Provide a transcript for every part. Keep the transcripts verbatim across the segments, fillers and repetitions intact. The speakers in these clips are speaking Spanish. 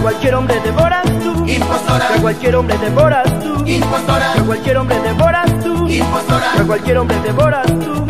cualquier hombre devoras tú, impostora. que a cualquier hombre devoras tú, Impostora. que a cualquier hombre devoras tú, Impostora. que a cualquier hombre devoras tú.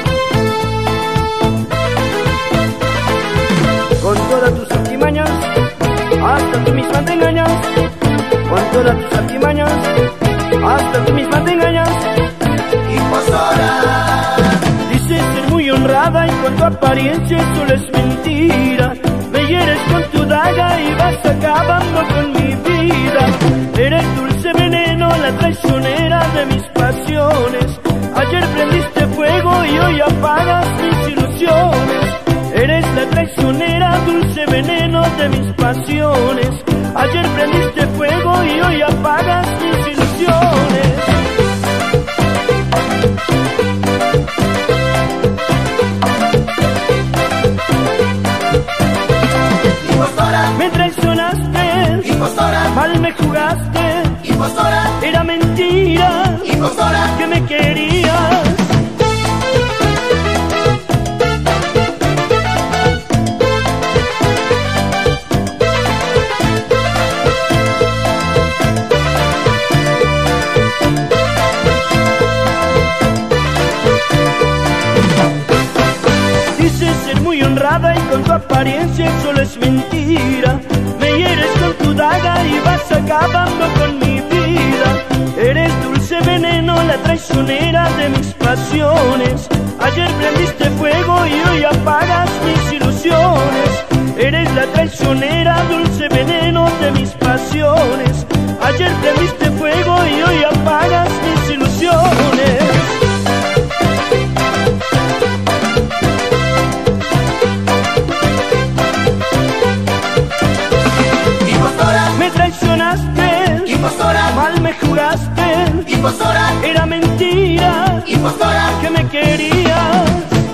Con todas tus artimañas, hasta tú misma te engañas. Con todas tus artimañas, hasta tú misma te engañas. Impostora. Dices ser muy honrada y con tu apariencia solo es mentira. Me hieres con tu daga y vas acabando con mi vida. Eres dulce veneno, la traicionera de mis pasiones. Ayer prendiste fuego y hoy apagas mis ilusiones. Eres la traicionera, dulce veneno de mis pasiones. Ayer prendiste fuego y hoy apagas mis ilusiones. Impostora. Me traicionaste, Impostora. mal me jugaste, Impostora. era mentira Impostora. que me querías. Y con tu apariencia solo es mentira. Me hieres con tu daga y vas acabando con mi vida. Eres dulce veneno, la traicionera de mis pasiones. Ayer prendiste fuego y hoy apagas mis ilusiones. Eres la traicionera, dulce veneno de mis pasiones. Ayer prendiste fuego y hoy apagas mis ilusiones. Impostora. Mal me jugaste, Impostora. era mentira Impostora. que me querías.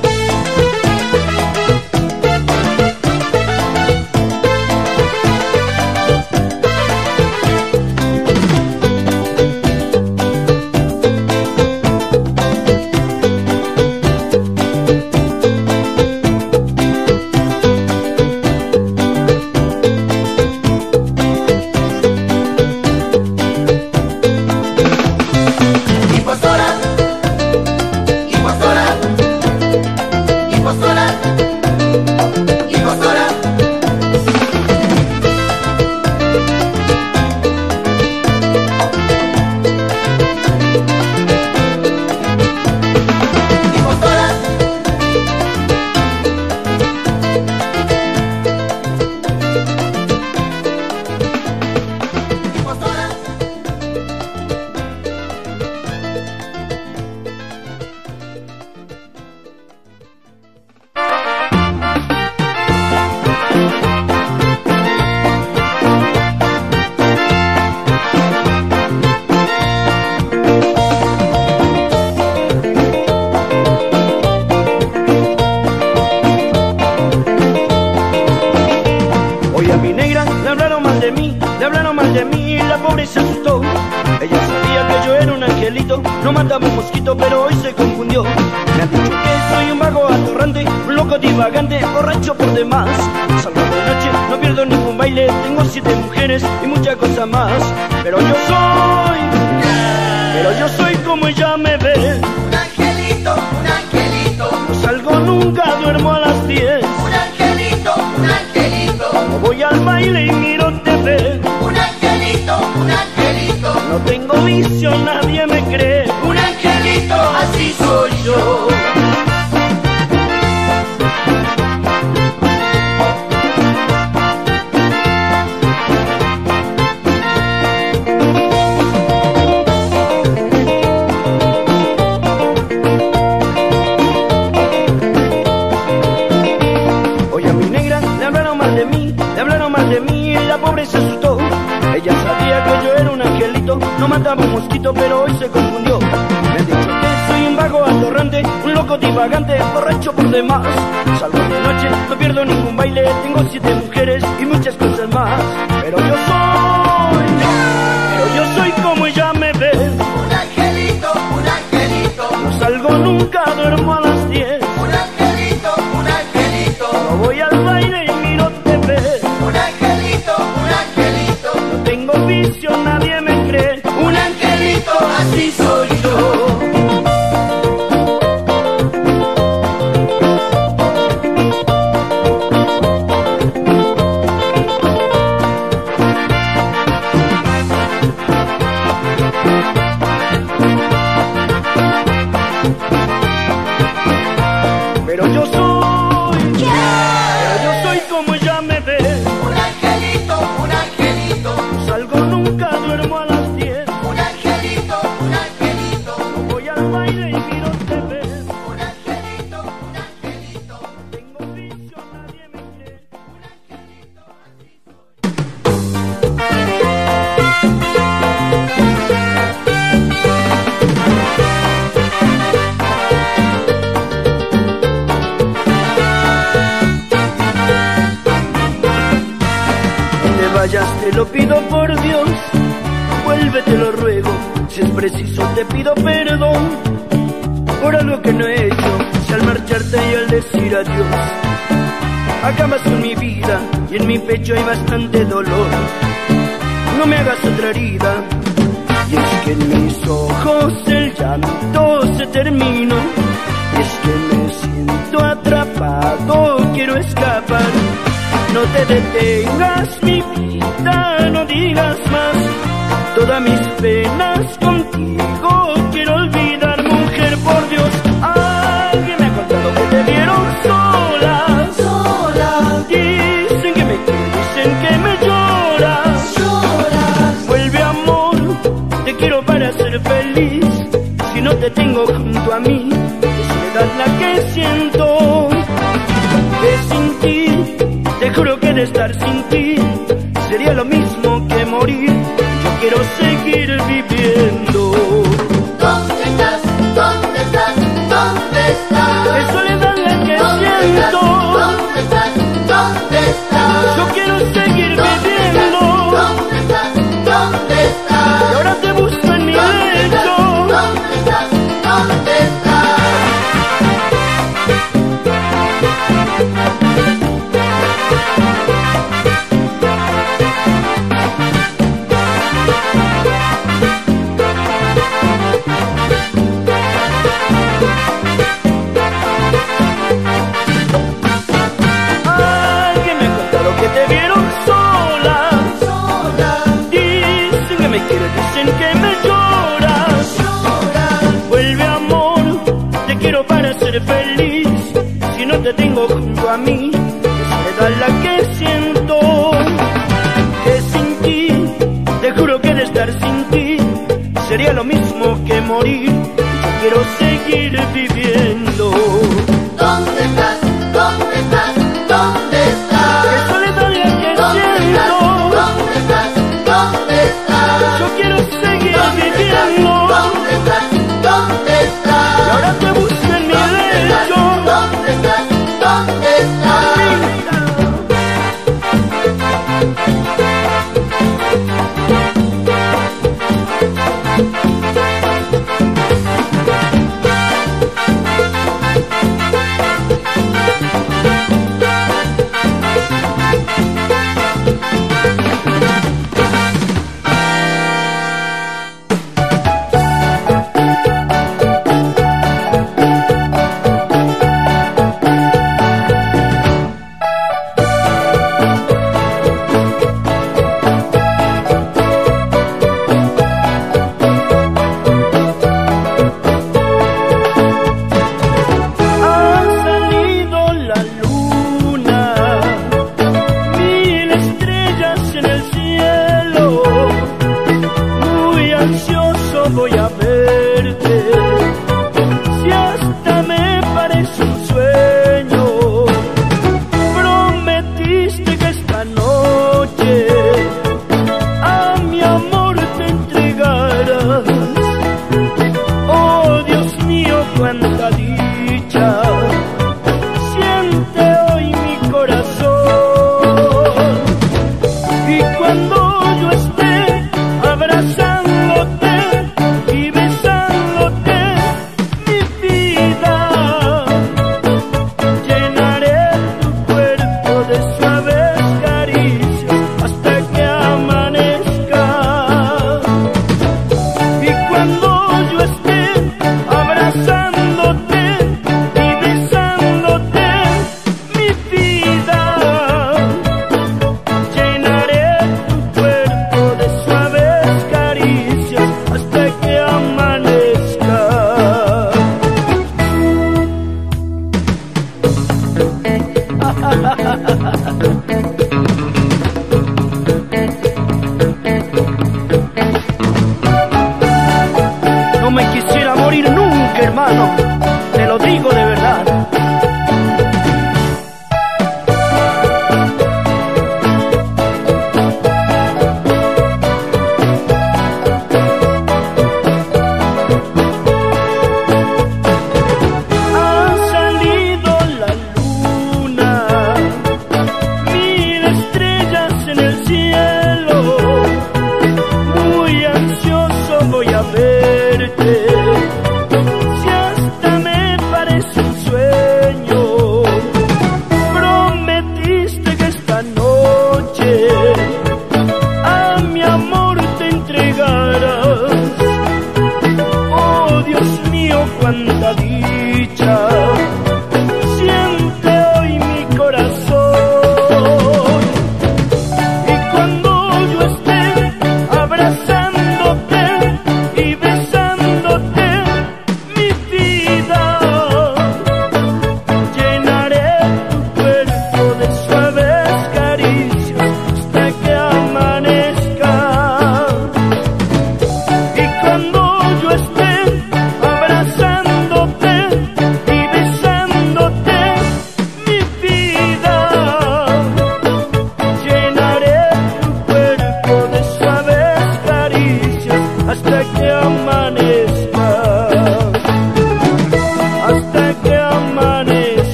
No mataba un mosquito, pero hoy se confundió. Me han dicho que soy un vago atorrante, un loco divagante, borracho por demás. Salgo de noche, no pierdo ningún baile, tengo siete mujeres y muchas cosas más. Pero yo soy, pero yo soy como ella me ve. Un angelito, un angelito. No salgo nunca, duermo a las diez. Un angelito, un angelito. No voy al baile y miro T V. Un angelito, un angelito. No tengo vicio, nadie me cree. Un angelito, así soy yo. Oye, a mi negra le hablaron mal de mí, le hablaron mal de mí y la pobre se asustó. Ella sabía que yo era un angelito, no mataba un mosquito, pero hoy se confundió. Me han dicho que soy un vago atorrante, un loco divagante, borracho por demás. Salgo de noche, no pierdo ningún baile, tengo siete mujeres y muchas cosas más. Pero yo soy, pero yo soy como ella me ve. Un angelito, un angelito. No salgo nunca, duermo a las diez. Un angelito, un angelito. No voy al baile y miro T V. Un angelito, un angelito. Te lo pido por Dios, vuelve, te lo ruego. Si es preciso te pido perdón por algo que no he hecho. Si al marcharte y al decir adiós acabas con mi vida y en mi pecho hay bastante dolor, no me hagas otra herida. Y es que en mis ojos el llanto se terminó, y es que me siento atrapado, quiero escapar. No te detengas, mi vida, no digas más. Todas mis penas contigo quiero olvidar. Mujer, por Dios, alguien me ha contado que te vieron sola. Sola. Dicen que me quieres, dicen que me lloras. Lloras. Vuelve, amor, te quiero para ser feliz. Si no te tengo junto a mí, es soledad la que siento. Que sin ti, te juro que de estar sin ti sería lo mismo que morir. Yo quiero seguir viviendo. ¿Dónde estás? ¿Dónde estás? ¿Dónde estás? Es soledad la que ¿Dónde siento. estás? ¿Dónde estás? ¿Dónde estás? Yo quiero seguir ¿Dónde viviendo. estás? ¿Dónde estás? ¿Dónde estás? Y ahora te busco en mi lecho. ¿Dónde estás? ¿Dónde estás? Alguien me ha contado que te vieron sola. Sola. Dicen que me quieres, dicen que me lloras. Lloras. Vuelve, amor, te quiero para ser feliz. Si no te tengo junto a mí, es soledad la que siento. Que sin ti, te juro que de estar sin ti sería lo mismo que morir. Yo quiero seguir viviendo. ¿Dónde estás? ¿Dónde estás? ¿Dónde estás? Es soledad la que ¿Dónde estás? siento. ¿Dónde estás? ¿Dónde estás? Yo quiero seguir ¿Dónde estás? viviendo. ¿Dónde estás? ¿Dónde estás? Y ahora te busco en mi lecho. ¿Dónde estás? ¿Dónde estás? Ha salido la luna, mil estrellas en el cielo. Muy ansioso voy a verte, si hasta me parece un sueño. Prometiste que esta noche a mi amor te entregarás. Oh, Dios mío, cuánta dicha siente hoy mi corazón. Y cuando yo esté abrazándote y besándote, mi vida, llenaré tu cuerpo de suaves caricias hasta que amanezca. Y cuando yo esté abrazándote y besándote, mi vida, llenaré tu cuerpo de suaves caricias hasta que amanezca. No me quisiera morir nunca, hermano, te lo digo de verdad. Ha salido la luna,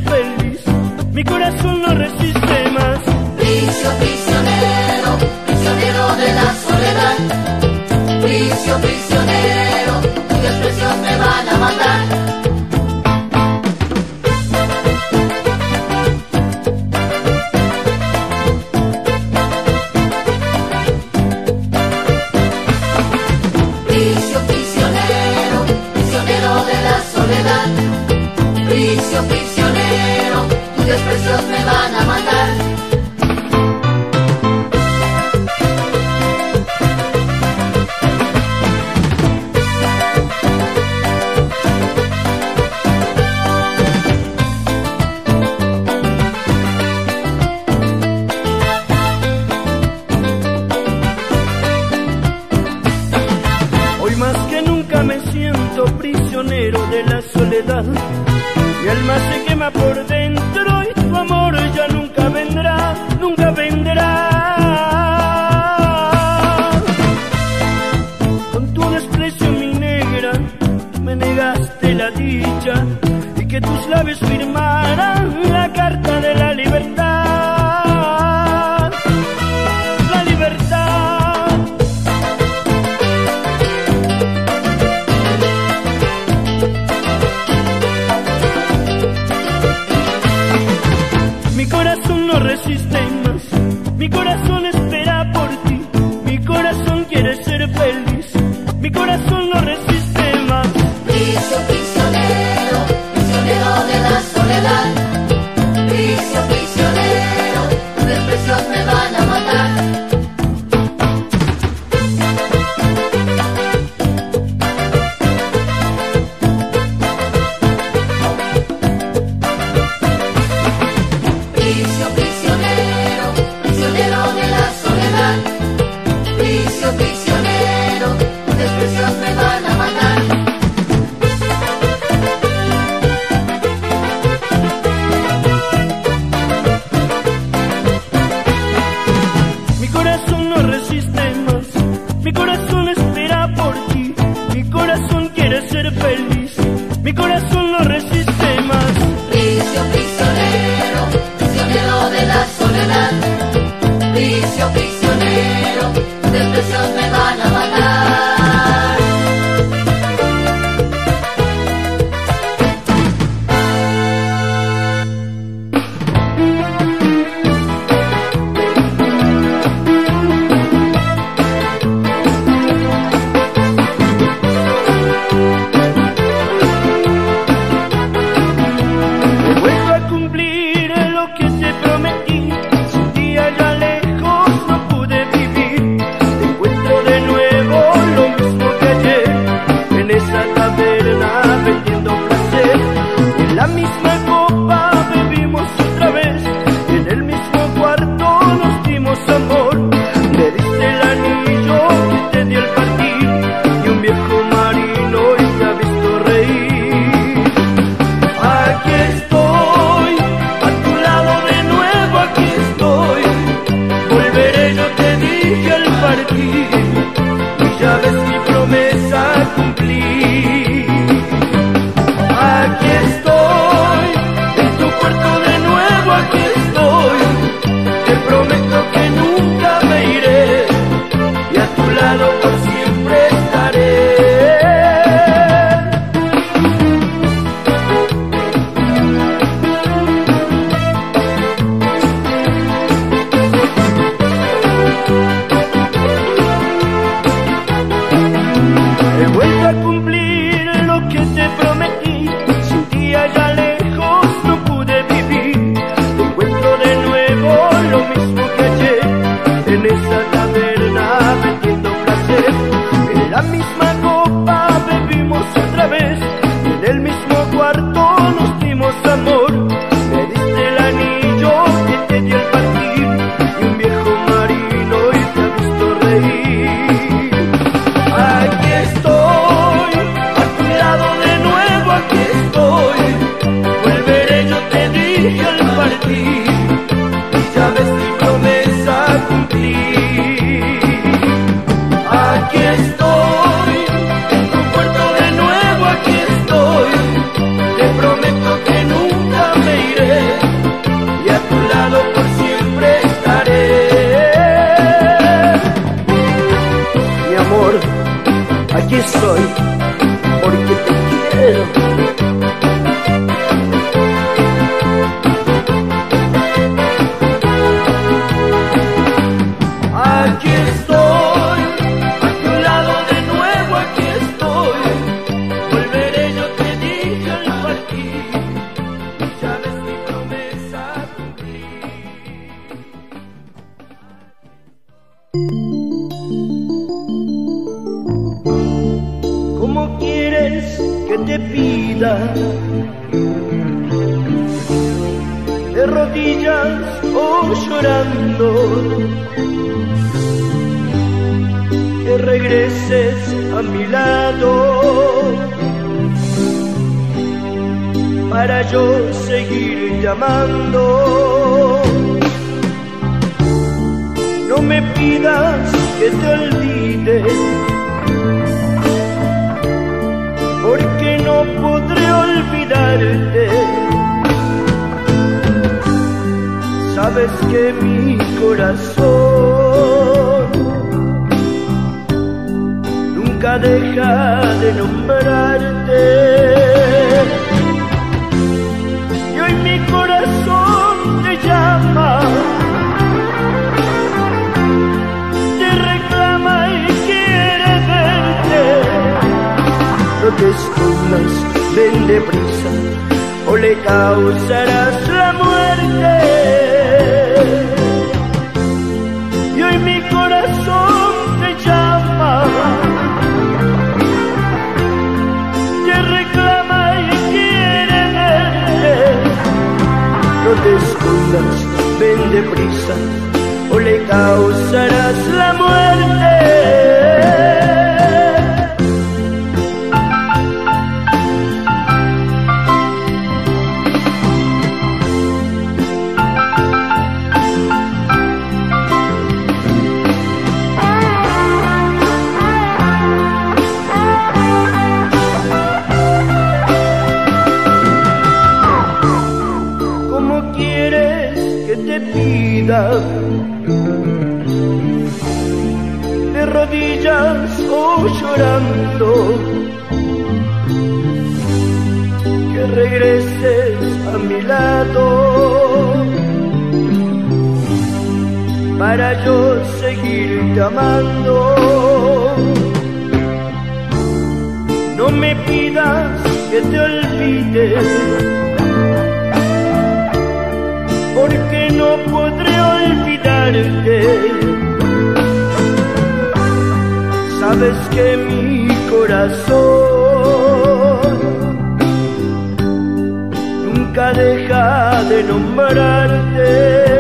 feliz. Mi corazón no resiste más. Vicio prisionero, prisionero de la soledad. Vicio prisionero, tus desprecios me van a matar. Vicio prisionero, prisionero de la soledad. Vicio prisionero, tus desprecios me van a matar. Hoy más que nunca me siento prisionero de la soledad. Mi alma se quema por dentro y tu amor ya nunca vendrá, nunca vendrá. Con tu desprecio, mi negra, me negaste la dicha y que tus labios firmaran la carta de la libertad. La libertad. Mi corazón no resiste más, mi corazón espera por ti, mi corazón quiere ser feliz, mi corazón no resiste más. Vicio prisionero, prisionero de la soledad. Vicio prisionero, tus desprecios me van a matar. Vicio prisionero, prisionero de la soledad. Vicio prisionero, tus desprecios me van a matar. Mi corazón no resiste más, mi corazón espera por ti, mi corazón quiere ser feliz, mi corazón no resiste más. Vicio prisionero, prisionero de la soledad. Vicio prisionero, tus desprecios me van a matar. de rodillas o llorando, que regreses a mi lado para yo seguir llamando. No me pidas que te olvide, porque no podré olvidarte. Sabes que mi corazón nunca deja de nombrarte. Y hoy mi corazón te llama, te reclama y quiere verte. No te escondas, ven deprisa, o le causarás la muerte. Y hoy mi corazón te llama, te reclama y quiere verte. No te escondas, ven deprisa, o le causarás la muerte. De rodillas o llorando, que regreses a mi lado para yo seguir llamando. No me pidas que te olvides, porque no podré olvidarte. Sabes que mi corazón nunca deja de nombrarte.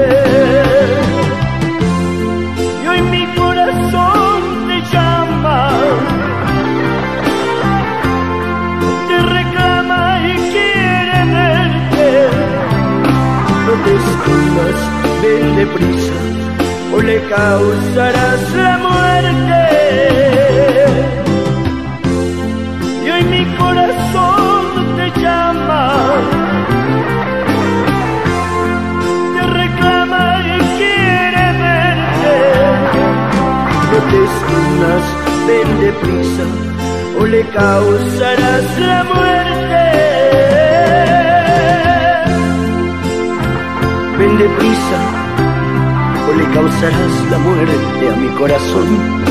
Y hoy mi corazón te llama, te reclama y quiere verte. No te escondas, ven deprisa, o le causarás la muerte. Y hoy mi corazón te llama, te reclama y quiere verte. No te escondas, ven deprisa, o le causarás la muerte. Ven deprisa, o le causarás la muerte a mi corazón.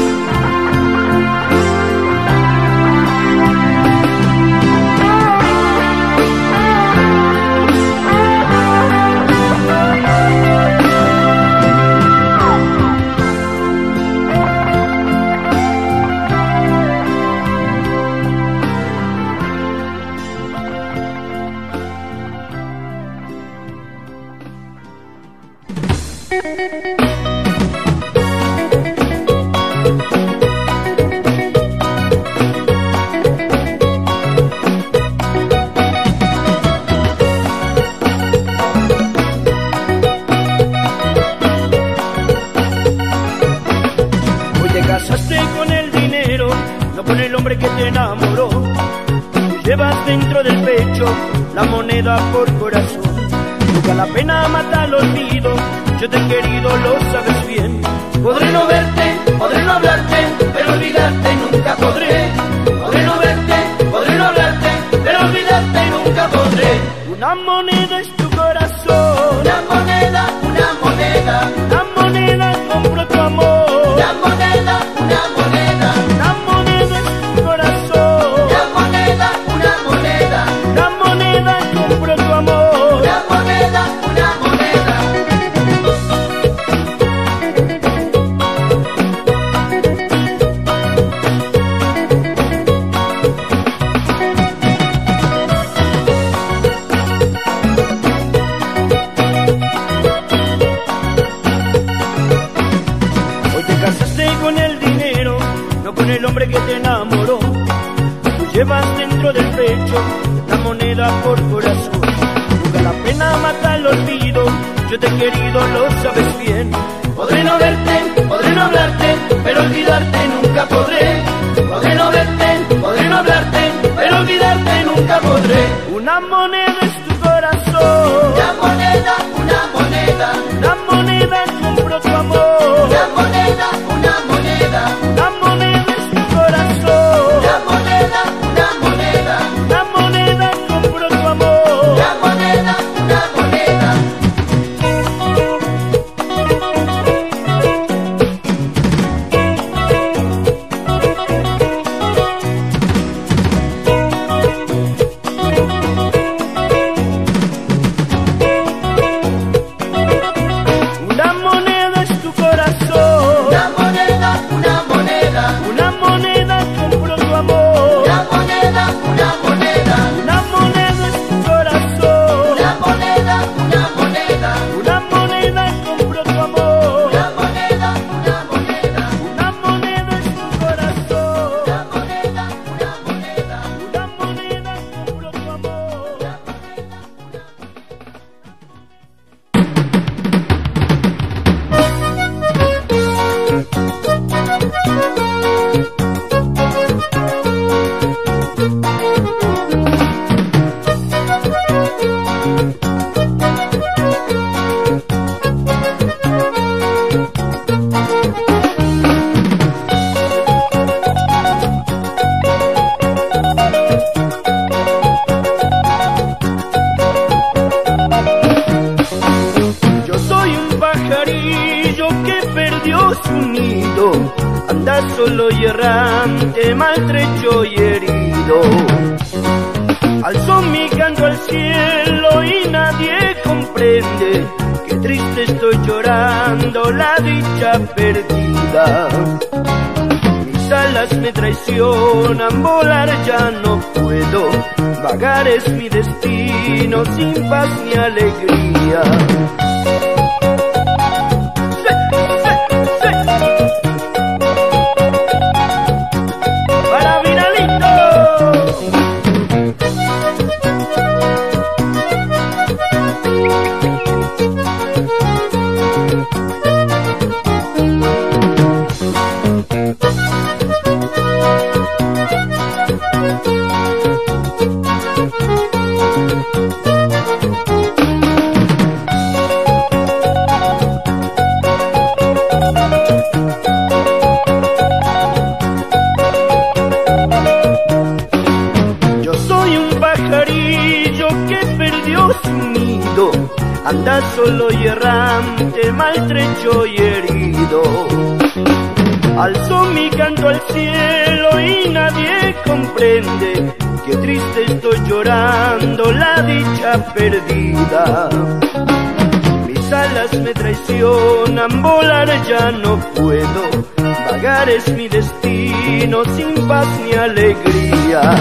Dentro del pecho la moneda por corazón. Nunca la pena mata el olvido, yo te he querido, lo sabes bien. Podré no verte, podré no hablarte, pero olvidarte nunca podré. Podré no verte, podré no hablarte, pero olvidarte nunca podré. Una moneda es tu corazón, una moneda, una moneda, una moneda compro tu amor. Una moneda, una moneda, una moneda es tu corazón, una moneda, una moneda, una moneda compro tu amor. una moneda, una moneda. hombre que te enamoró. Tú llevas dentro del pecho la moneda por corazón. Nunca la pena mata el olvido, yo te he querido, lo sabes bien. Podré no verte, podré no hablarte, pero olvidarte nunca podré. Podré no verte, podré no hablarte, pero olvidarte nunca podré. Una moneda es tu corazón, una moneda, una moneda, una moneda compro tu amor. Una moneda, una moneda, una moneda es tu corazón, una moneda, una moneda, una moneda compro tu amor. una moneda, una moneda. Solo y errante, maltrecho y herido. Alzó mi canto al cielo y nadie comprende que triste estoy llorando la dicha perdida. Mis alas me traicionan, volar ya no puedo, vagar es mi destino sin paz ni alegría. Anda solo y errante, maltrecho y herido. Alzó mi canto al cielo y nadie comprende que triste estoy llorando la dicha perdida. Mis alas me traicionan, volar ya no puedo, vagar es mi destino sin paz ni alegría.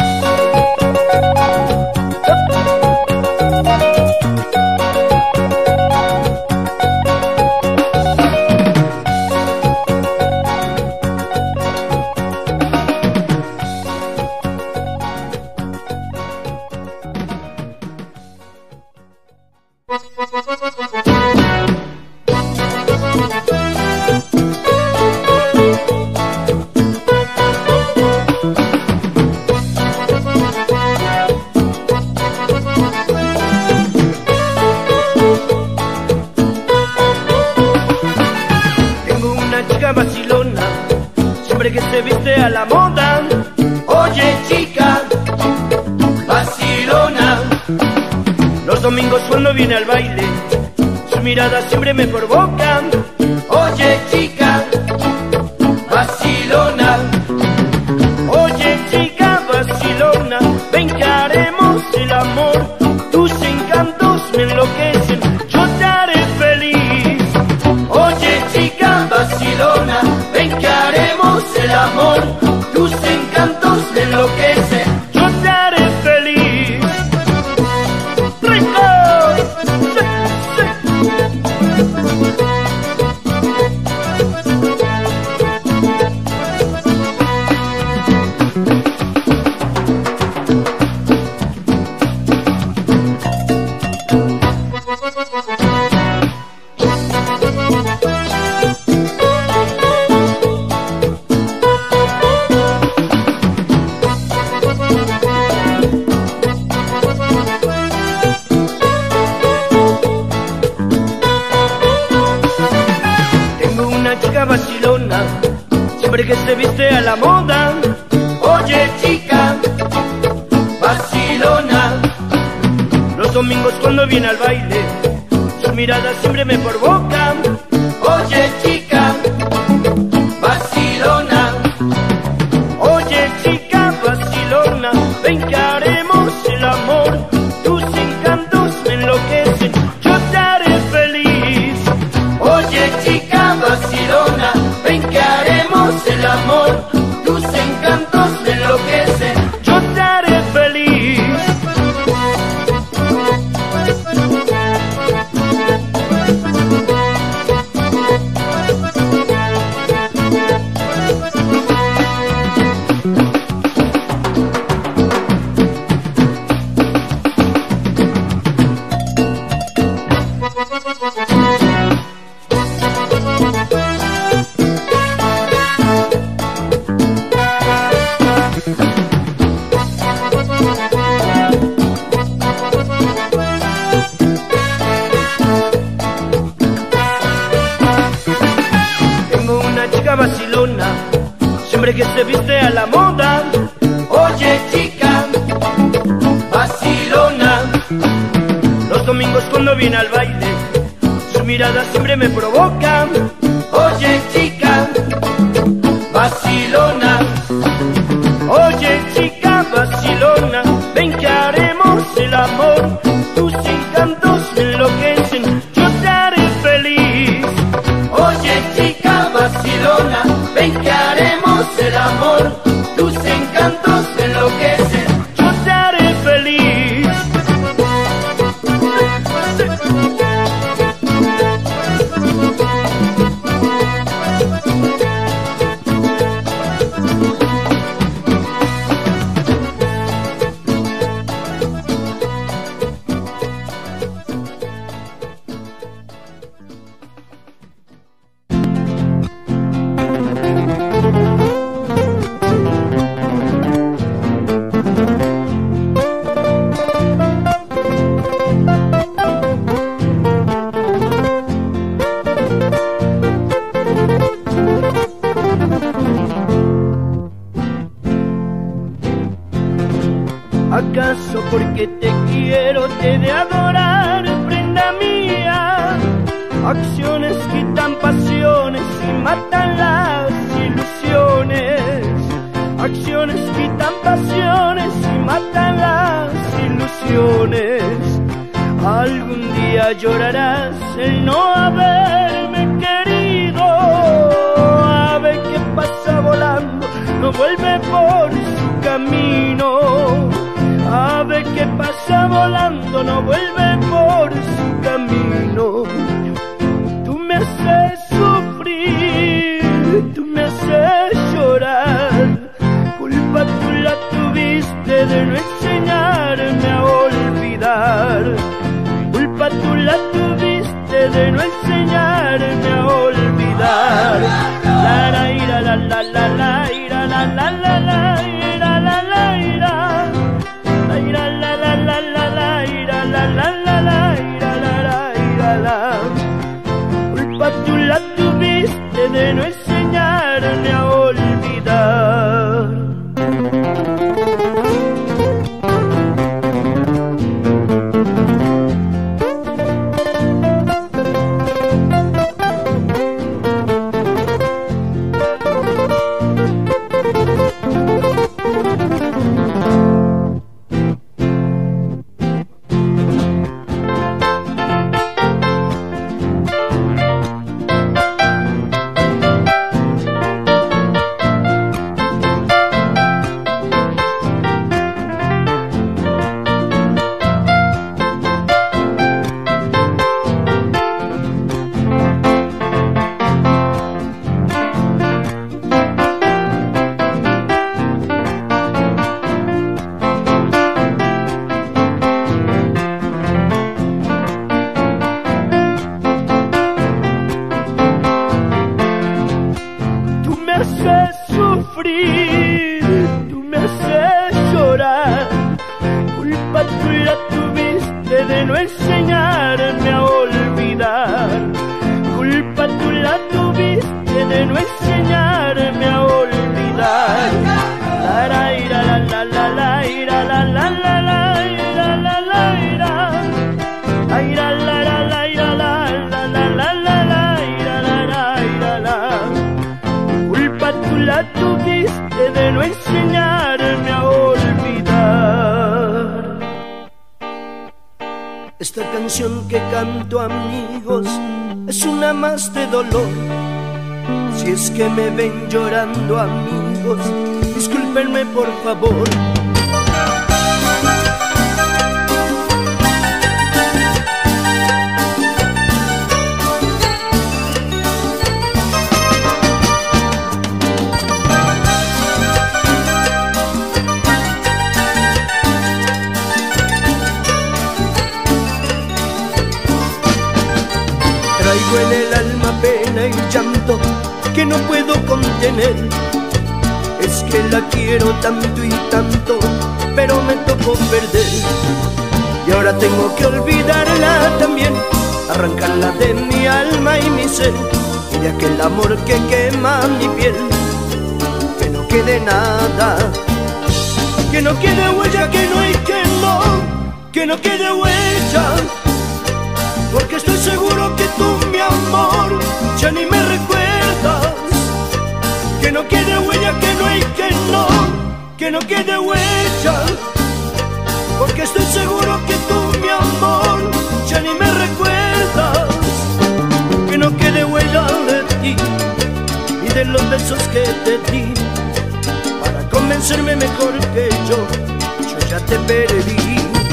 Vacilona, siempre que se viste a la moda. Oye chica, vacilona, los domingos cuando viene al baile, su mirada siempre me provoca. Oye chica, vacilona, oye chica, vacilona, ven que haremos el amor, tus encantos me enloquecen, yo te haré feliz. Oye chica, vacilona, ven que haremos el amor, tus encantos me enloquecen, yo te haré feliz. ¡Rico! ¡Sí, sí! domingos cuando viene al baile, su mirada siempre me provoca. Oye chica, vacilona. Oye chica vacilona, ven que haremos el amor. Tus encantos me enloquecen, yo te haré feliz. Oye chica vacilona, ven que haremos el amor. Tus encantos me enloquecen, yo te haré feliz. Vacilona, siempre que se viste a la moda. Oye chica, vacilona. Los domingos cuando viene al baile, su mirada siempre me provoca. Oye chica, vacilona. Oye chica vacilona, ven que haremos el amor. Tus encantos me enloquecen, yo te haré feliz. Oye chica vacilona, ven que haremos el amor. Tus encantos me enloquecen, yo te haré feliz. ¿Acaso porque te quiero te he de adorar, prenda mía? Acciones quitan pasiones y matan las ilusiones. Acciones quitan pasiones y matan las ilusiones. Algún día llorarás el no haberme querido. Ave que pasa volando, no vuelve por su camino. Ave que pasa volando, no vuelve por su camino. Tú me haces sufrir, tú me haces llorar. Culpa tú la tuviste de no enseñarme a olvidar. Culpa tú la tuviste de no enseñarme a olvidar. La la ira la la la la ira la la la la ira la la ira. La la la la la la ira la la la la ira la la ira la. Culpa tú la tuviste de no enseñarme a olvidar. La la la la la la la la la la la la la. Esta canción que canto, amigos, es una más de dolor. Si es que me ven llorando, amigos, discúlpenme por favor. Traigo en el alma pena y llanto que no puedo contener. Es que la quiero tanto y tanto, pero me tocó perder. Y ahora tengo que olvidarla también, arrancarla de mi alma y mi ser, y de aquel amor que quema mi piel. Que no quede nada, que no quede huella, que no hay que no, que no quede huella. Porque estoy seguro que tú, mi amor, ya ni me recuerdas. Que no quede huella, que no hay que no, que no quede huella. Porque estoy seguro que tú, mi amor, ya ni me recuerdas. Que no quede huella de ti y de los besos que te di. Para convencerme mejor que yo, yo ya te perdí.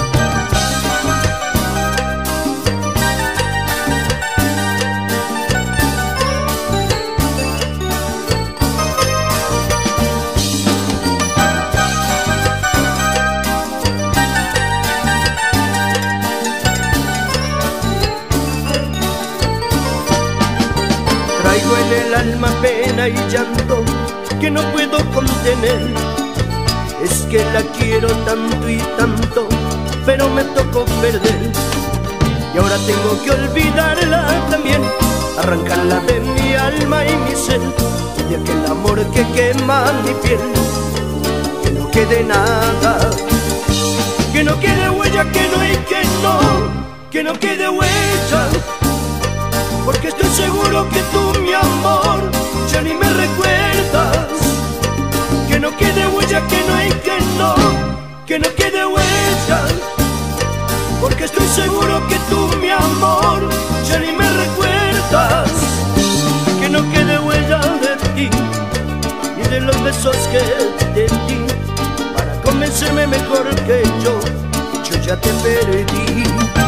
Traigo en el alma pena y llanto que no puedo contener. Es que la quiero tanto y tanto, pero me tocó perder. Y ahora tengo que olvidarla también, arrancarla de mi alma y mi ser, de aquel amor que quema mi piel. Que no quede nada, que no quede huella, que no hay que no, que no quede huella. Porque estoy seguro que tú, mi amor, ya ni me recuerdas. Que no quede huella, que no hay que no, que no quede huella. Porque estoy seguro que tú, mi amor, ya ni me recuerdas. Que no quede huella de ti ni de los besos que te di. Para convencerme mejor que yo, yo ya te perdí.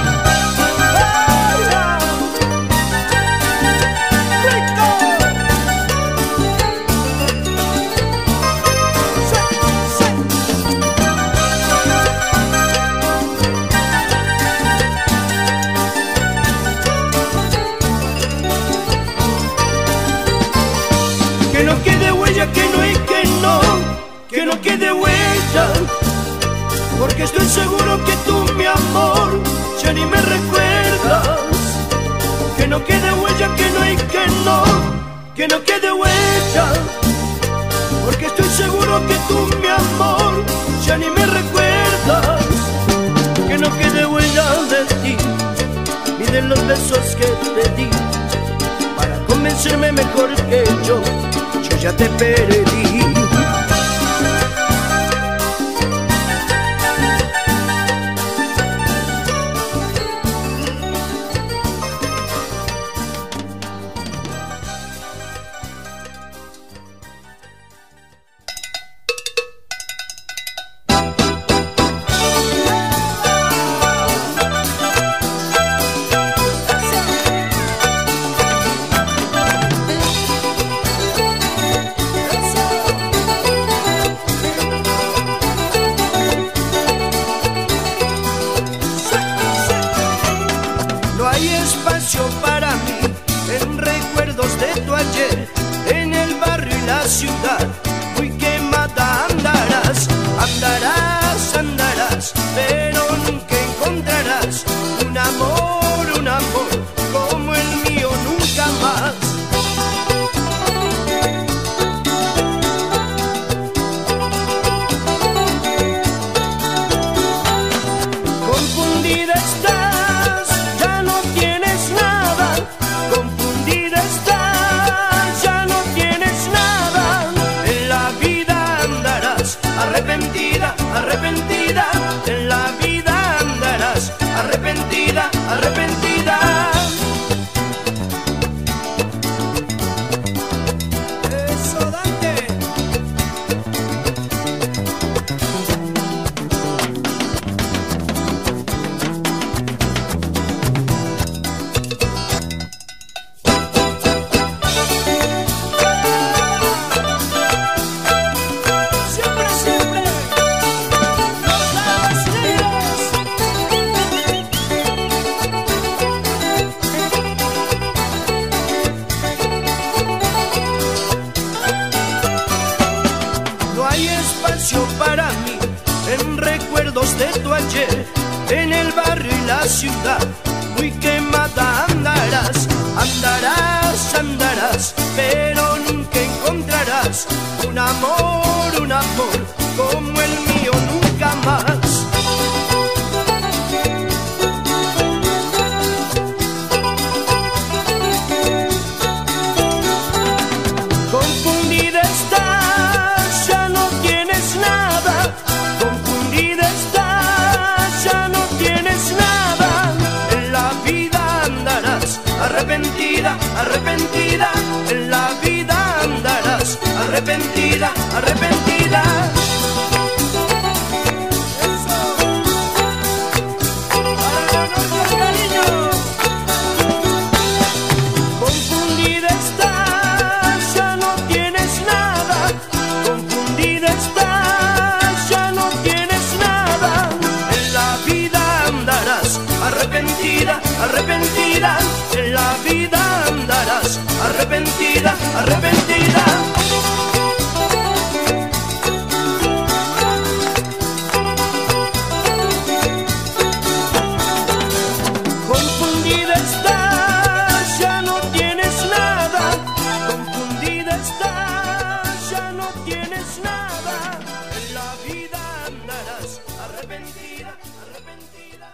Que no quede huella, que no hay que no, que no quede huella. Porque estoy seguro que tú, mi amor, ya ni me recuerdas. Que no quede huella, que no hay que no, que no quede huella. Porque estoy seguro que tú, mi amor, ya ni me recuerdas. Que no quede huella de ti ni de los besos que te di. Para convencerme mejor que yo, yo ya te perdí. Para mí en recuerdos de tu ayer, en el barrio y la ciudad, muy quemada andarás, andarás, andarás, pero nunca encontrarás un amor, un amor como el mío, nunca más. Confundida estás, ya no tienes nada. Confundida estás, ya no tienes nada. En la vida andarás arrepentida, arrepentida. En la vida andarás arrepentida. de tu ayer, en el barrio y la ciudad, muy quemada andarás, andarás, andarás, pero nunca encontrarás un amor, un amor como el mío, nunca más. Confundida estás, ya no tienes nada, confundida estás, ya no tienes nada, en la vida andarás, arrepentida, arrepentida, en la vida andarás, arrepentida, arrepentida. Confundida estás, ya no tienes nada, confundida estás, ya no tienes nada, en la vida andarás, arrepentida, arrepentida, en la vida andarás, arrepentida, arrepentida. Confundida estás, ya no tienes nada, confundida estás, ya no tienes nada, en la vida andarás, arrepentida, arrepentida.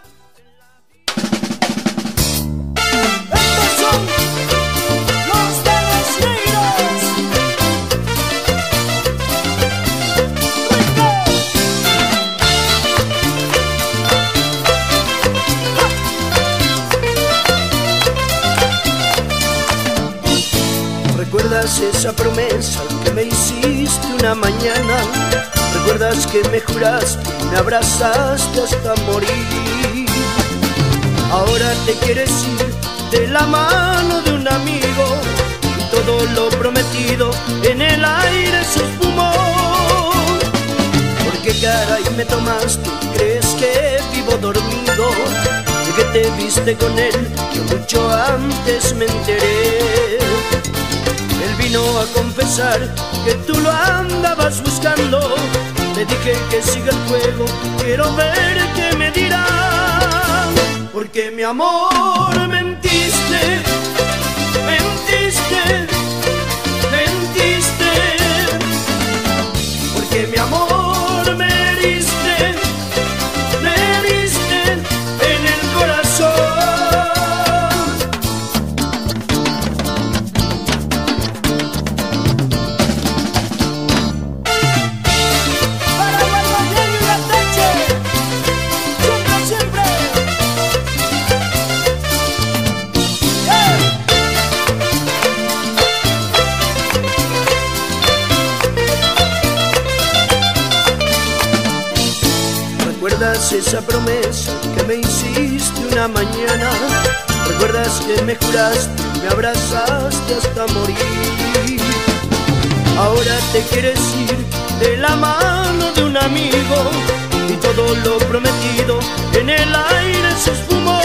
Estos son los Telesneiros. ¿Recuerdas esa promesa que me hiciste una mañana? ¿Recuerdas que me juraste, me abrazaste hasta morir? Ahora te quieres ir de la mano de un amigo y todo lo prometido en el aire se esfumó. ¿Por qué caray me tomaste? ¿Crees que vivo dormido? De que te viste con él, yo mucho antes me enteré. Él vino a confesar que tú lo andabas buscando. Le dije que siga el juego, quiero ver qué me dirá. Porque mi amor mentiste, mentiste, mentiste. Porque mi amor me heriste, me heriste en el corazón. ¿Recuerdas esa promesa que me hiciste una mañana? ¿Recuerdas que me juraste, me abrazaste hasta morir? Ahora te quieres ir de la mano de un amigo y todo lo prometido en el aire se esfumó.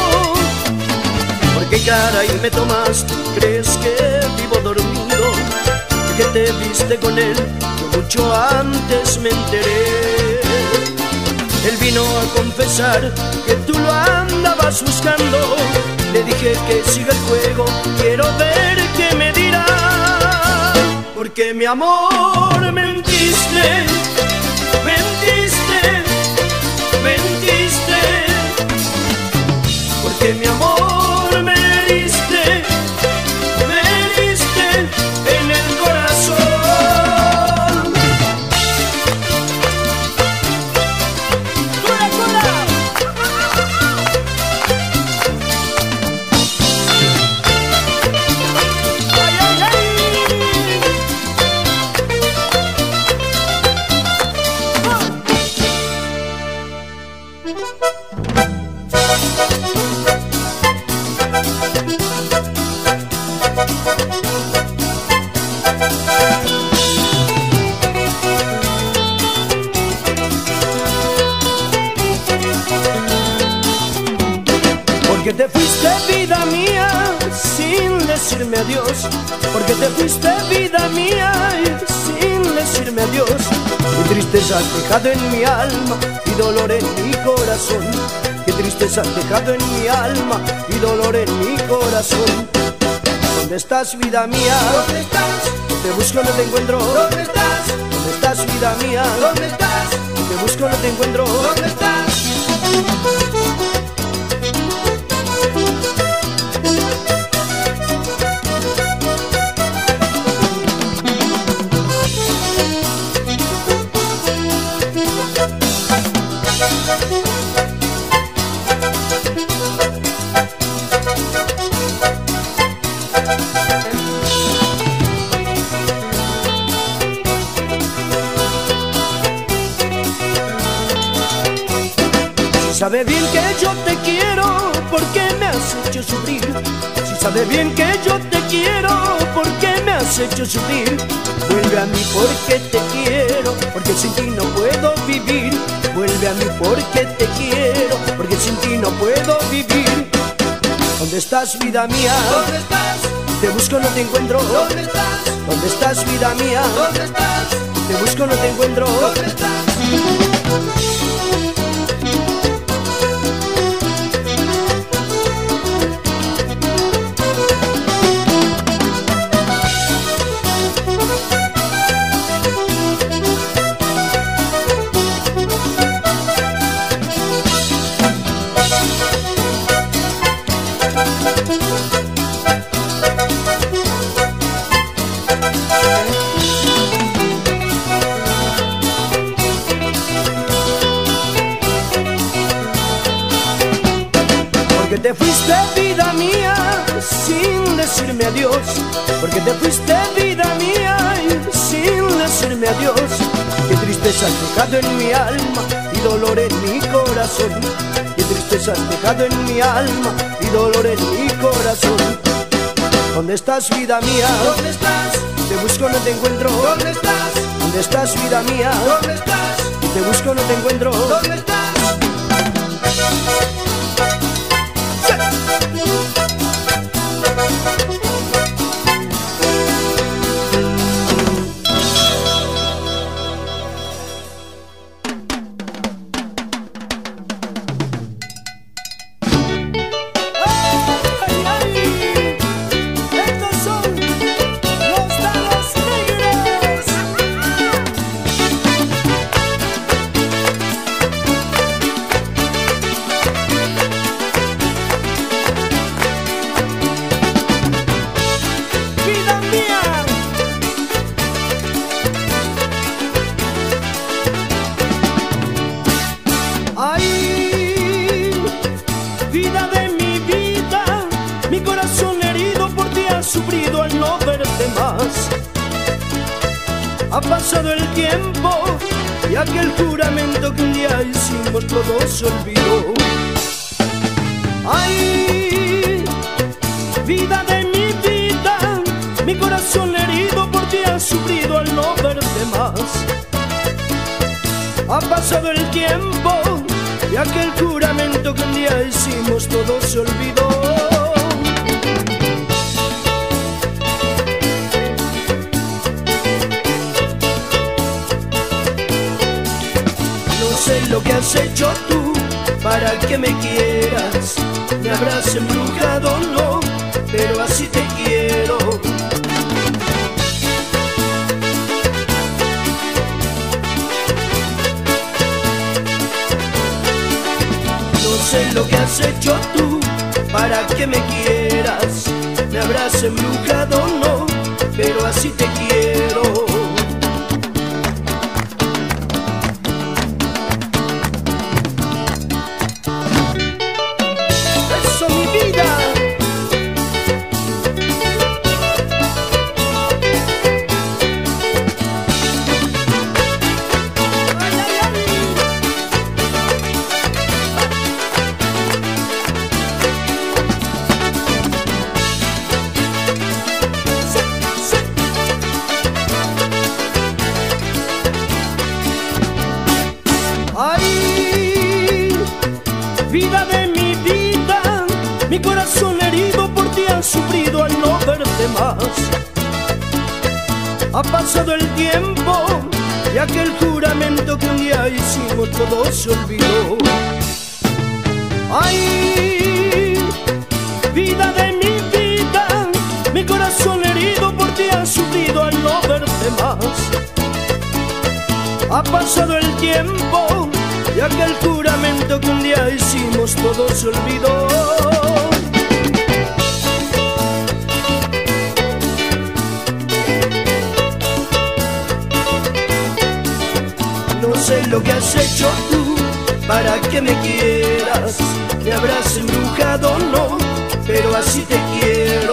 ¿Por qué caray me tomaste? ¿Crees que vivo dormido? ¿De que te viste con él? Yo mucho antes me enteré. Él vino a confesar que tú lo andabas buscando. Le dije que siga el juego, quiero ver qué me dirá. Porque mi amor mentiste, mentiste, mentiste. Porque mi amor me heriste, me heriste en el corazón. Porque te fuiste vida mía sin decirme adiós. Porque te fuiste vida mía sin decirme adiós. Y tristeza has dejado en mi alma y dolor en mi corazón. Qué tristeza has dejado en mi alma y dolor en mi corazón. ¿Dónde estás, vida mía? ¿Dónde estás? Te busco, no te encuentro. ¿Dónde estás? ¿Dónde estás, vida mía? ¿Dónde estás? Te busco, no te encuentro. ¿Dónde estás? Sabe bien que yo te quiero, ¿por qué me has hecho sufrir? Si sabe bien que yo te quiero, ¿por qué me has hecho sufrir? Vuelve a mí porque te quiero, porque sin ti no puedo vivir. Vuelve a mí porque te quiero, porque sin ti no puedo vivir. ¿Dónde estás, vida mía? ¿Dónde estás? Te busco, no te encuentro. ¿Dónde estás? ¿Dónde estás, vida mía? ¿Dónde estás? Te busco, no te encuentro. ¿Dónde estás? Porque te fuiste, vida mía, sin decirme adiós. Porque te fuiste, vida mía, sin decirme adiós. Qué tristeza has dejado en mi alma y dolor en mi corazón. Qué tristeza has dejado en mi alma y dolor en mi corazón. ¿Dónde estás, vida mía? ¿Dónde estás? Te busco, no te encuentro. ¿Dónde estás? ¿Dónde estás, vida mía? ¿Dónde estás? Te busco, no te encuentro. ¿Dónde estás? Sufrido al no verte más. Ha pasado el tiempo y aquel juramento que un día hicimos todo se olvidó. Ay, vida de mi vida, mi corazón herido por ti ha sufrido al no verte más. Ha pasado el tiempo y aquel juramento que un día hicimos todo se olvidó. No sé lo que has hecho tú para que me quieras. Me habrás embrujado, no, pero así te quiero. No sé lo que has hecho tú para que me quieras. Me habrás embrujado, no, pero así te quiero. Vida de mi vida, mi corazón herido por ti ha sufrido al no verte más. Ha pasado el tiempo y aquel juramento que un día hicimos todo se olvidó. Ay, vida de mi vida, mi corazón herido por ti ha sufrido al no verte más. Ha pasado el tiempo y aquel juramento que un día hicimos todo se olvidó. No sé lo que has hecho tú para que me quieras, me habrás embrujado o no, pero así te quiero.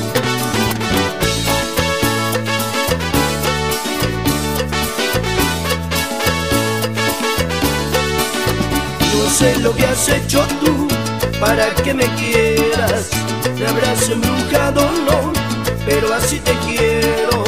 No sé lo que has hecho tú para que me quieras, me habrás embrujado o no, pero así te quiero.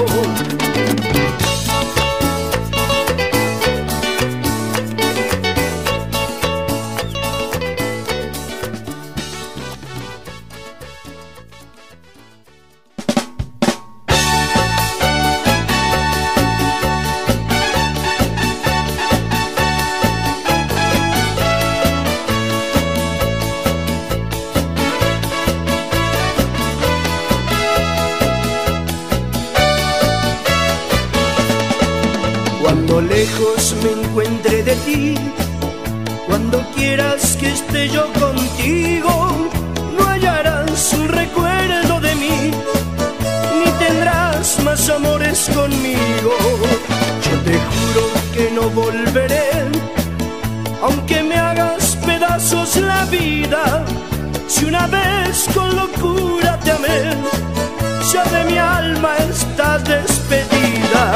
Cuando lejos me encuentre de ti, cuando quieras que esté yo contigo, no hallarás un recuerdo de mí, ni tendrás más amores conmigo. Yo te juro que no volveré, aunque me hagas pedazos la vida. Si una vez con locura te amé, ya de mi alma estás despedida.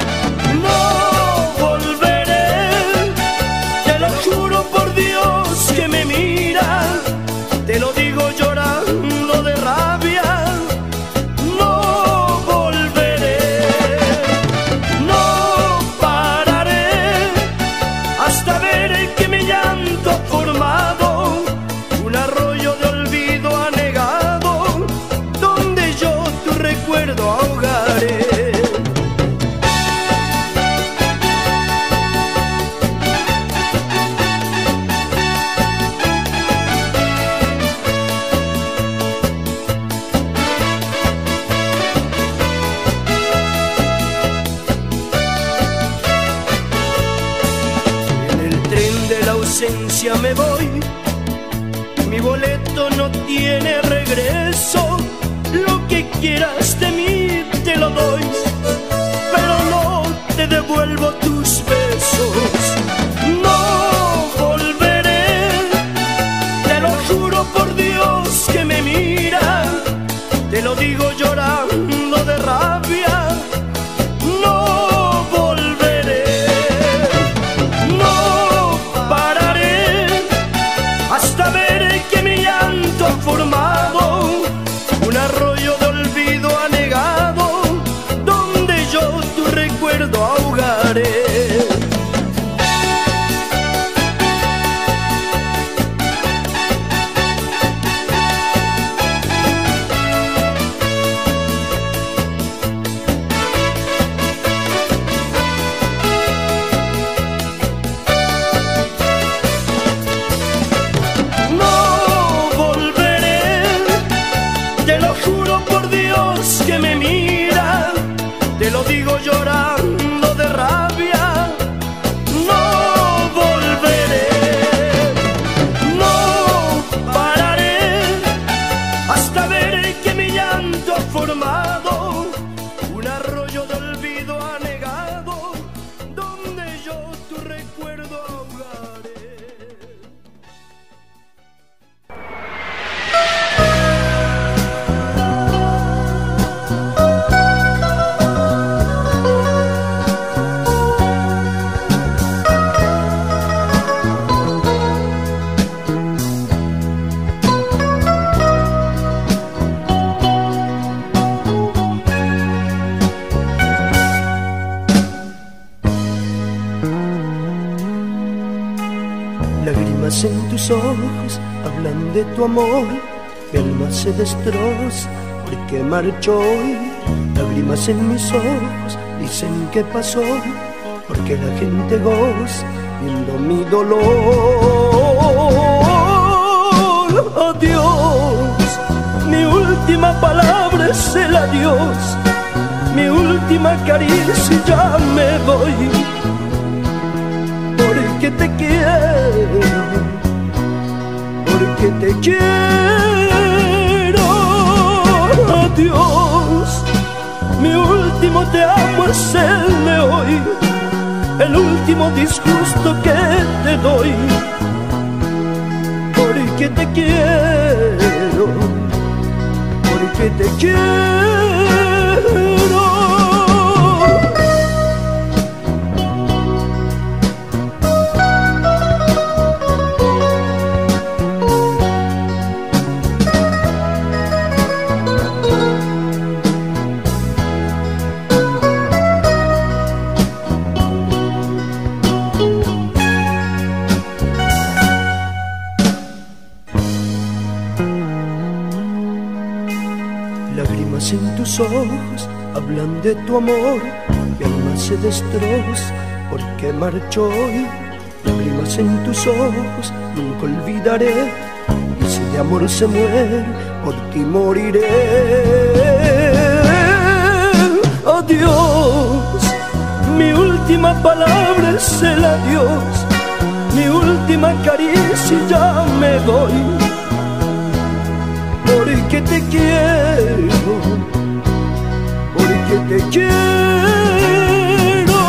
No volveré, te lo juro por Dios que me mira, te lo digo llorando de rabia. No volveré, no pararé hasta ver que mi llanto ha formado un arroyo de olvido anegado, donde yo tu recuerdo ahogaré. Me voy, mi boleto no tiene regreso, lo que quieras de mí te lo doy, pero no te devuelvo tus besos. No volveré, te lo juro por Dios que me mira, te lo digo llorando de rabia. No volveré, no pararé hasta ver que mi llanto ha formado un arroyo de olvido anegado, donde yo tu recuerdo ahogaré. Que me mira, te lo digo llorando de rabia. No volveré, no pararé hasta ver que mi llanto ha formado un arroyo de olvido anegado, donde yo tu recuerdo ahogaré. Lágrimas en tus ojos hablan de tu amor, mi alma se destroza porque marchó hoy. Lágrimas en mis ojos dicen que pasó, porque la gente goza viendo mi dolor. Adiós, mi última palabra es el adiós, mi última caricia y ya me voy, porque te quiero, porque te quiero. Adiós, mi último te amo es el de hoy, el último disgusto que te doy, porque te quiero, porque te quiero. Lágrimas en tus ojos hablan de tu amor, mi alma se destroza porque marchó hoy. Lágrimas en tus ojos nunca olvidaré, y si de amor se muere, por ti moriré. Adiós, mi última palabra es el adiós, mi última caricia y ya me voy, porque te quiero, porque te quiero.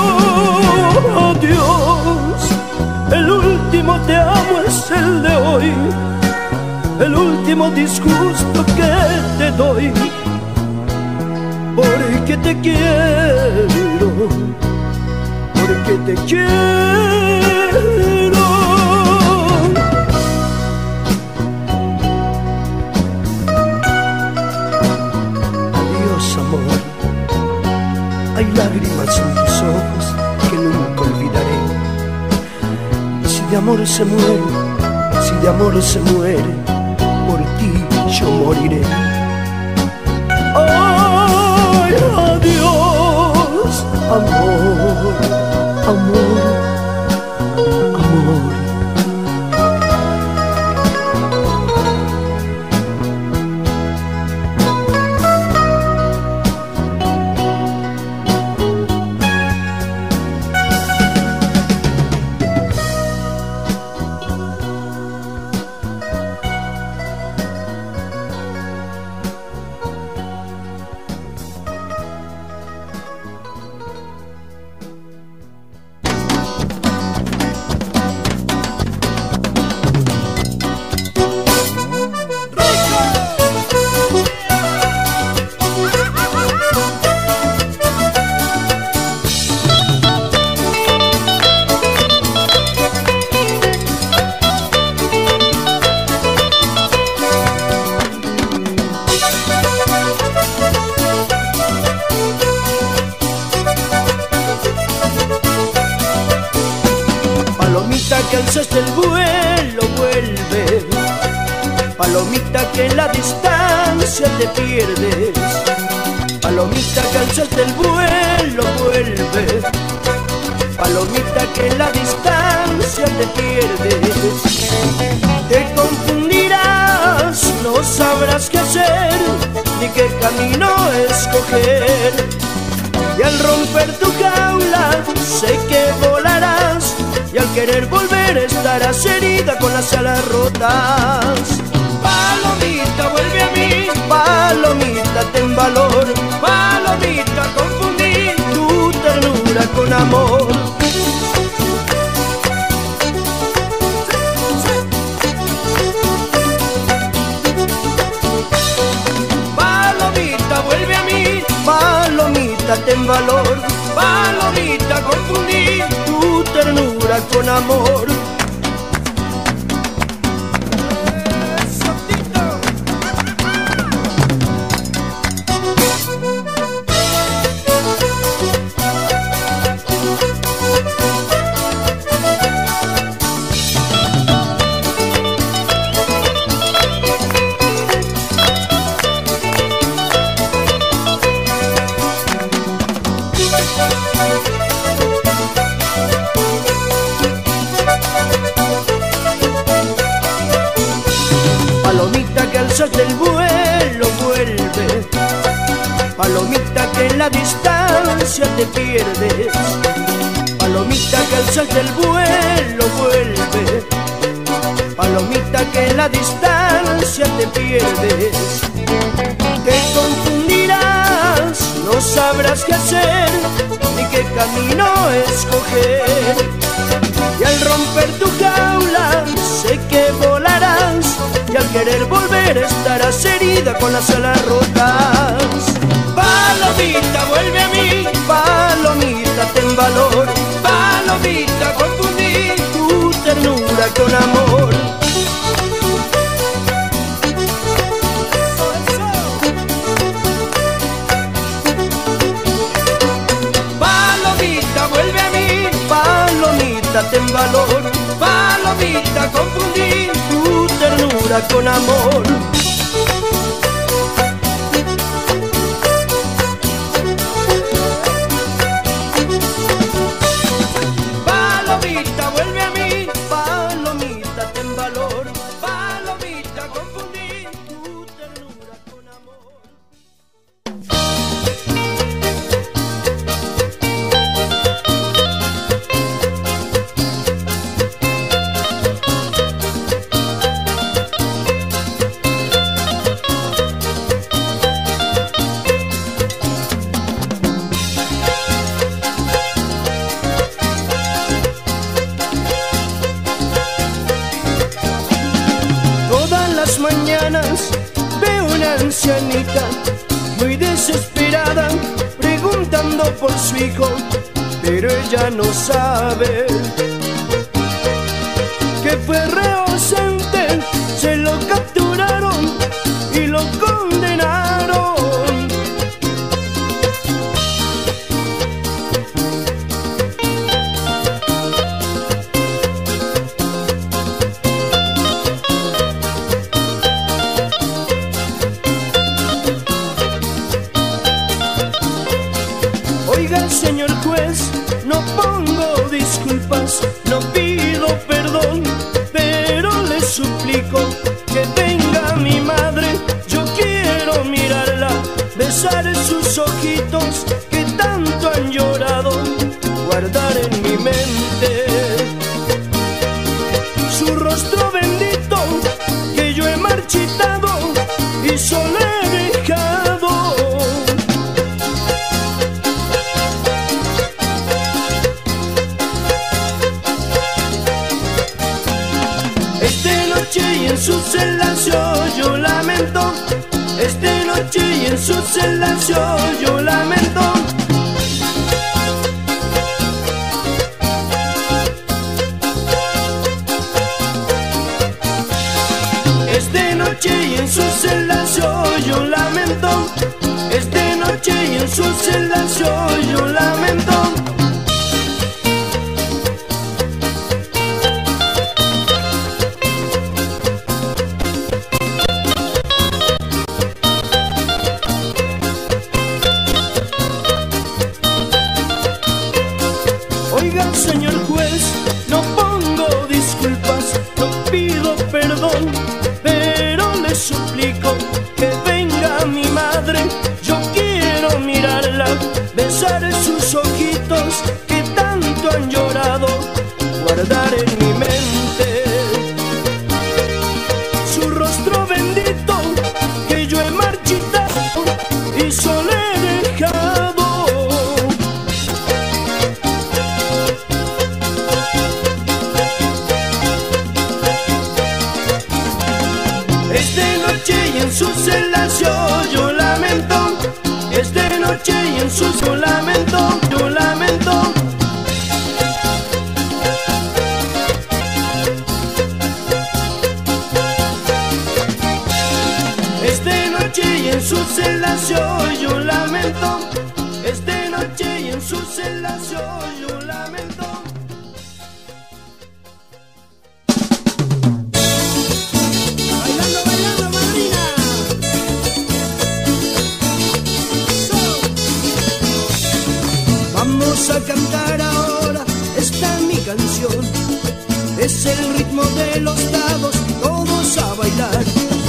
Adiós, el último te amo es el de hoy, el último disgusto que te doy, porque te quiero, porque te quiero. Amor, hay lágrimas en tus ojos que nunca olvidaré, y si de amor se muere, si de amor se muere, por ti yo moriré. Ay, adiós, amor, amor, amor. Que alzaste el vuelo, vuelve. Palomita que en la distancia te pierdes. Palomita que alzaste el vuelo, vuelve. Palomita que en la distancia te pierdes. Te confundirás, no sabrás qué hacer, ni qué camino escoger. Y al romper tu jaula sé que volarás, y al querer volver estarás herida con las alas rotas. Palomita, vuelve a mí. Palomita, ten valor. Palomita, confundí tu ternura con amor. Palomita, vuelve a mí. Palomita, ten valor. Palomita, confundí tu ternura con amor. Palomita que al sol del vuelo vuelve, palomita que en la distancia te pierdes, palomita que al sol del vuelo vuelve, palomita que en la distancia te pierdes. Te confundirás, no sabrás qué hacer ni qué camino escoger, y al romper tu jaula sé que volarás, y al querer volver estarás herida con las alas rotas. Palomita, vuelve a mí, palomita, ten valor, palomita, confundí tu ternura con amor. Palomita, vuelve a mí, palomita, ten valor, palomita, confundí tu ternura con amor. Palomita, vuelve a mí, palomita, ten valor, palomita, confundí tu ternura con amor. Mañanas veo una ancianita muy desesperada preguntando por su hijo, pero ella no sabe que fue reocente, se lo capturaron y lo condenaron. Señor juez, no pongo disculpas, no pido perdón, pero le suplico que venga mi madre. Yo quiero mirarla, besar sus ojitos que tanto han llorado, guardar en mi mente su rostro bendito que yo he marchitado y solo he dejado. Y en su celda se oyó lamento, esta noche y en su celda se oyó lamento. Esta noche y en su celda se oyó lamento, esta noche y en su celda se oyó lamento. Oiga, señor juez, no pongo disculpas, no pido perdón, pero le suplico que venga mi madre. Yo quiero mirarla, besar sus ojitos que tanto han llorado, guardar en mi mente su rostro bendito que yo he marchitado y solo he dejado. En su celda se oyó lamento, es de noche y en su celda lamento, yo lamento. Es de noche y en su celda se oyó lamento, es de noche y en su celda se oyó lamento. Vamos a cantar ahora, esta es mi canción, es el ritmo de los dados, todos a bailar.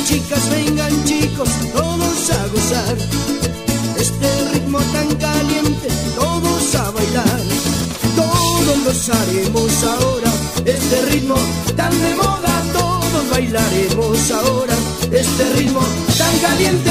chicas, vengan chicos, todos a gozar. Este ritmo tan caliente, todos a bailar. Todos gozaremos ahora, este ritmo tan de moda. Todos bailaremos ahora, este ritmo tan caliente.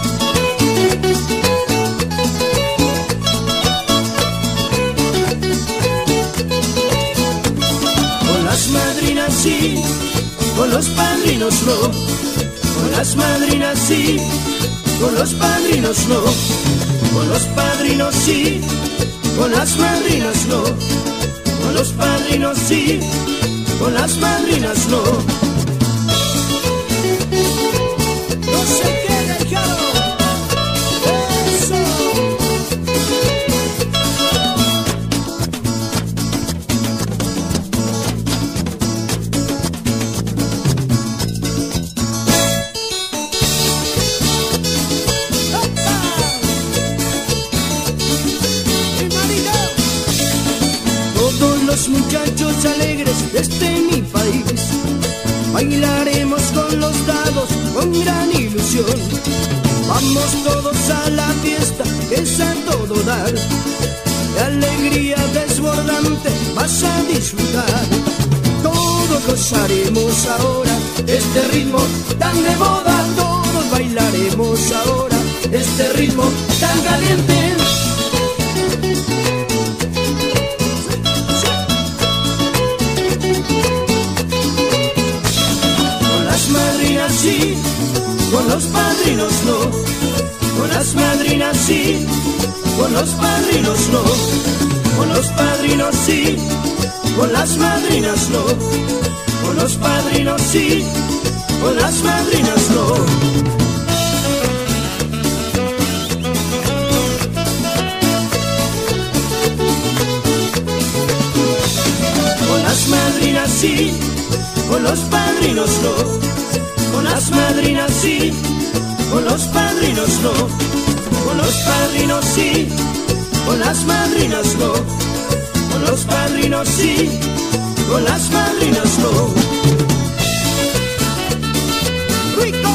Con las madrinas sí, con los padrinos no. Con las madrinas sí, con los padrinos no. Con los padrinos sí, con las madrinas no. Con los padrinos sí, con las madrinas no. No se queda el jaro. Eso. Los muchachos alegres desde mi país bailaremos con los dados con gran ilusión. Vamos todos a la fiesta que es a todo dar. De alegría desbordante vas a disfrutar. Todos gozaremos ahora este ritmo tan de moda. Todos bailaremos ahora este ritmo tan caliente. Sí, con los padrinos no. Con las madrinas sí, con los padrinos no. Con los padrinos sí, con las madrinas no. Con los padrinos sí, con las madrinas no. Con las madrinas sí, con los padrinos no. Con las madrinas sí, con los padrinos no. Con los padrinos sí, con las madrinas no. Con los padrinos sí, con las madrinas no. ¡Rico!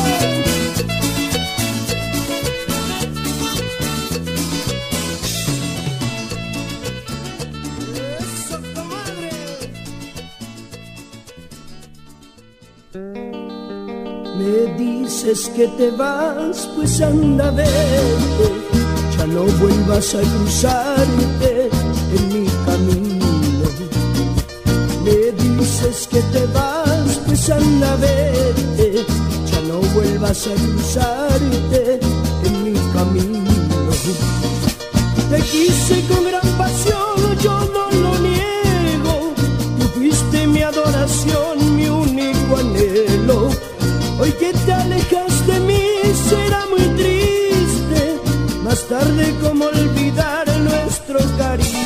¡Eso, comadre! Me dices que te vas, pues anda, vete. Ya no vuelvas a cruzarte en mi camino. Me dices que te vas, pues anda, vete. Ya no vuelvas a cruzarte en mi camino. Te quise con gran pasión, yo no lo niego. Tú fuiste mi adoración, mi único anhelo. Hoy que te alejas de mí será muy triste. Más tarde, ¿cómo olvidar nuestro cariño?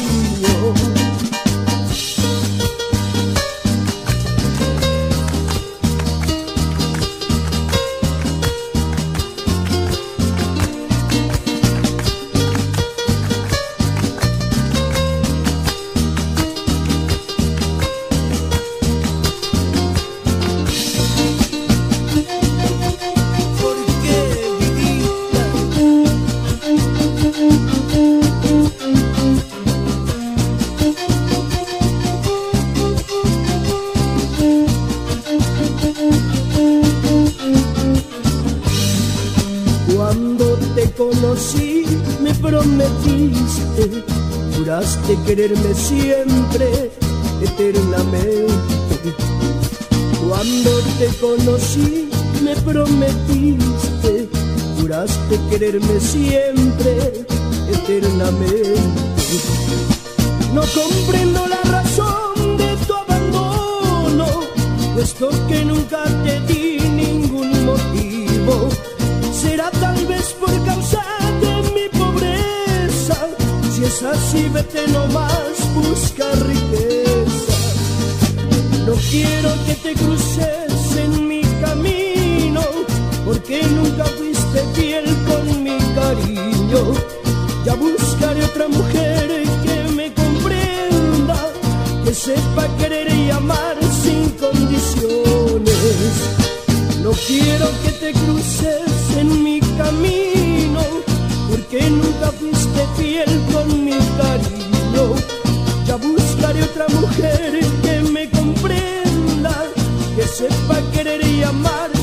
Conocí, me prometiste, juraste quererme siempre, eternamente. Cuando te conocí, me prometiste, juraste quererme siempre, eternamente. No comprendo la razón de tu abandono, puesto que nunca te di ningún motivo. Será tal vez por causa de mi pobreza. Si es así, vete nomás, busca riqueza. No quiero que te cruces en mi camino, porque nunca fuiste fiel con mi cariño. Ya buscaré otra mujer que me comprenda, que sepa querer y amar sin condiciones. No quiero que te cruces en mi camino, porque nunca fuiste fiel con mi cariño. Ya buscaré otra mujer que me comprenda, que sepa querer y amar